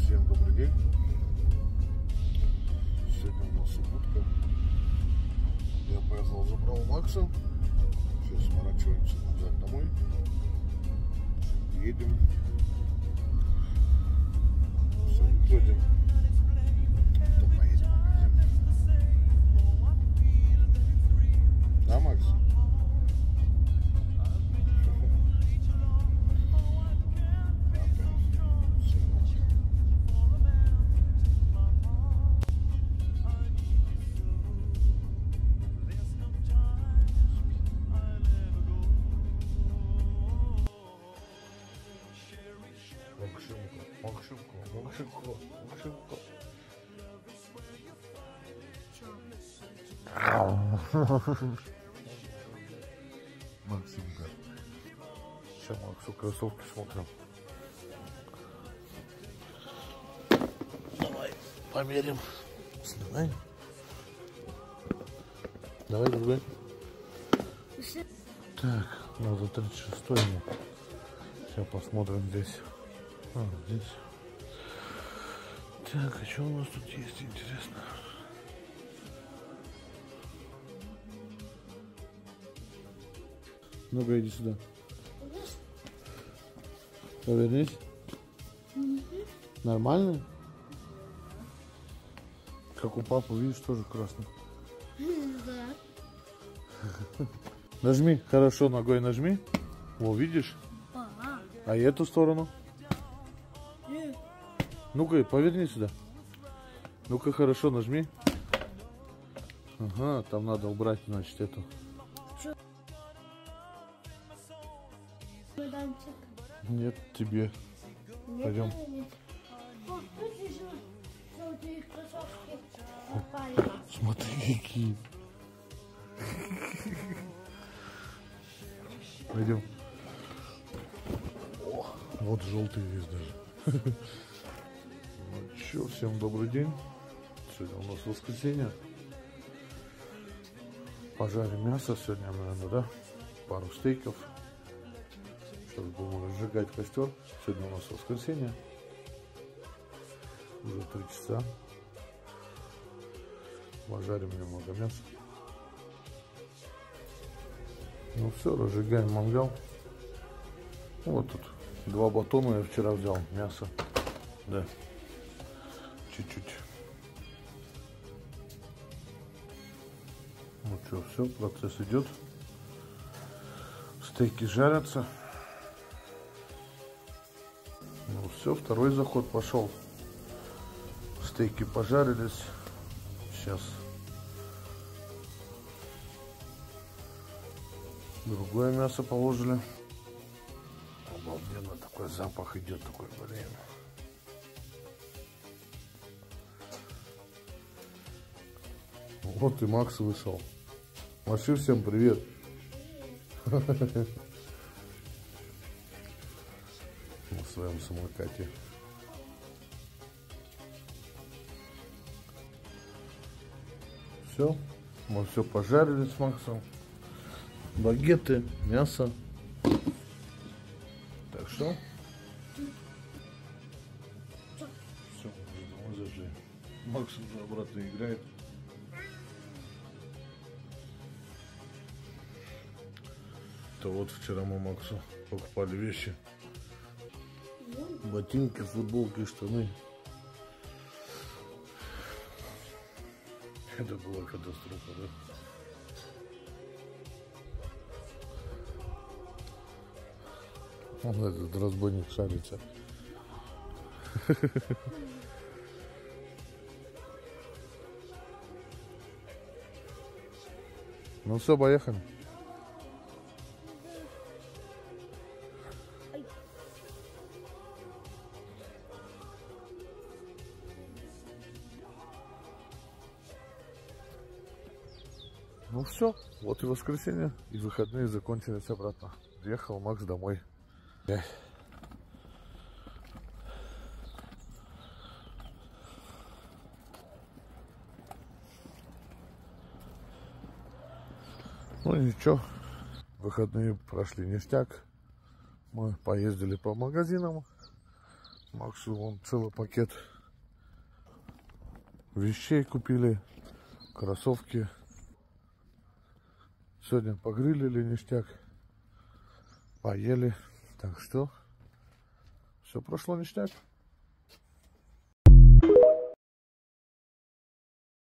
Всем добрый день. Сегодня у нас субботка. Я поехал, забрал Макса. Сейчас сворачиваемся назад домой. Едем. Все, выходим. Потом поедем в магазин. Да, Макс? Максимка. Сейчас Максу кроссовки смотрим. Давай померим. Давай. Давай, другой. Так, надо 36 ему. Сейчас посмотрим здесь. Здесь. Так, а что у нас тут есть, интересно? Ну-ка, иди сюда. Повернись. Нормально? Как у папы, видишь, тоже красный. Да. Нажми, хорошо, ногой нажми. Во, видишь? А и эту сторону? Ну-ка, поверни сюда. Ну-ка, хорошо, нажми. Ага, там надо убрать, значит, эту. Нет, тебе. Пойдем. Смотри, какие. Пойдем. О, вот желтый весь даже. Ну что, всем добрый день. Сегодня у нас воскресенье. Пожарим мясо сегодня, наверное, да? Пару стейков. Сейчас будем разжигать костер. Сегодня у нас воскресенье. Уже 3 часа. Пожарим немного мяса. Ну все, разжигаем мангал. Вот тут 2 батона я вчера взял мясо. Да. Чуть-чуть. Ну что, все, процесс идет. Стейки жарятся. Ну все, второй заход пошел. Стейки пожарились. Сейчас другое мясо положили. Обалденно, такой запах идет, такой, блин. Вот и Макс вышел. Маши, всем привет. На своем самокате. Все, мы все пожарили с Максом. Багеты, мясо. Так что? Все, мы зажили. Макс уже обратно играет. То вот вчера мы Максу покупали вещи. Ботинки, футболки, штаны. Это была катастрофа, да? Он этот разбойник шарится. Ну все, поехали. Ну все, вот и воскресенье, и выходные закончились обратно. Приехал Макс домой. Ну ничего, выходные прошли ништяк. Мы поездили по магазинам. Максу вон целый пакет вещей купили, кроссовки. Сегодня погрилили ништяк, поели. Так что все прошло ништяк.